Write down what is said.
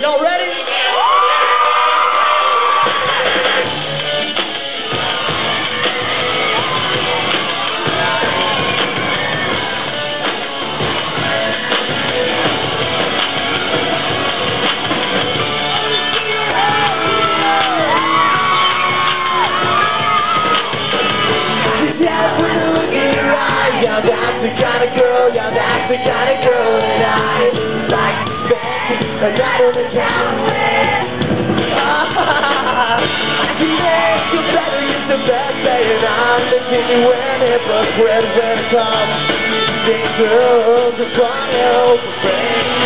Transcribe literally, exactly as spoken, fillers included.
Y'all ready? Yeah, that's the kind of girl, yeah, that's the kind of girl that I like to spend a night on the town with. I see that you're better, you're the best, and I'm missing you when it was when it comes. These girls are flying over friends.